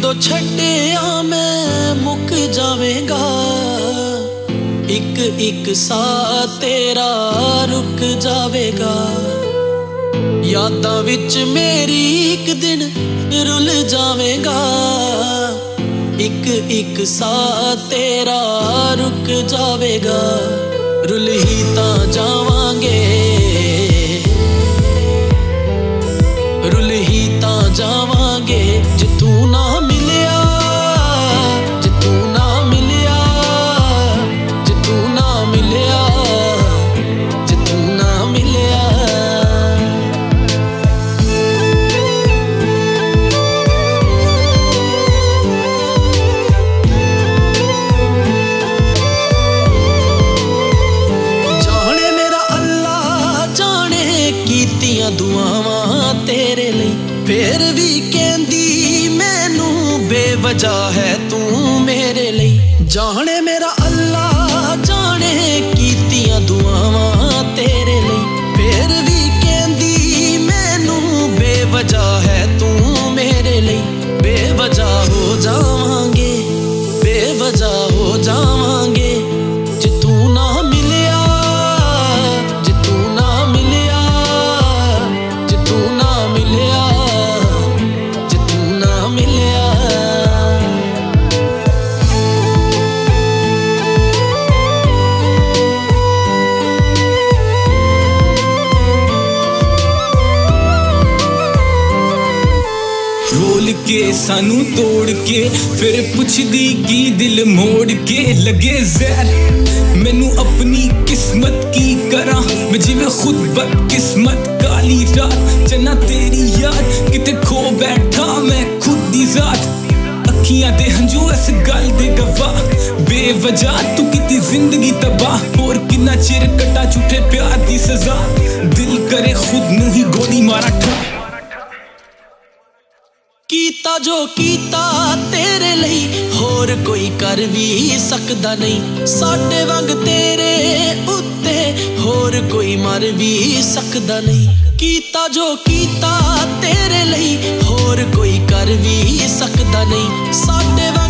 जदों छड्डिया मैं मुक जावेगा, एक एक सा तेरा रुक जावेगा। यादां विच मेरी एक दिन रुल जावेगा, एक एक सा तेरा रुक जावेगा। रुल ही तां जावांगे, रुल ही तां जावांगे जे तू ना मिलिया, जे तू ना मिलिया, जे तू ना मिलिया, जे तू ना मिलिया। जाने मेरा अल्लाह जाने कीतियां दुआवां तेरे लिए, फिर भी कहंदी मैनू बेवजह है तू मेरे लिए। जाने मेरा अल्लाह जाने कीतियां दुआवां तेरे लिए, फिर भी कहंदी मैनू बेवजह है तू मेरे लिए। बेवजह हो जावांगे, बेवजह हो जावांगे जे तू ना मिलिया, जे तू ना मिलिया, जे तू ना मिलिया, जे तू ना मिलिया। रोल के सानू तोड़ के फिर पुछदी की दिल मोड़ के। लगे जहर मैनू अपनी किस्मत की करा, मैं जिवें खुद बदकिस्मत। काली रात चन्ना तेरी याद किते खो बैठा मैं खुद दी जात। अखियां दे हंजू इस गल दे गवाह, बेवजह तू कीती जिंदगी तबाह। और किन्ना चिर कटा झूठे प्यार दी सजा, दिल करे खुद नू ही गोली मारा ठा। कीता जो कीता तेरे लिए होर कोई कर भी सकदा नहीं, साडे वांग तेरे उत्ते होर कोई मर भी सकदा नहीं। कीता जो कीता तेरे लिए होर कोई कर भी सकदा नहीं, साडे वांग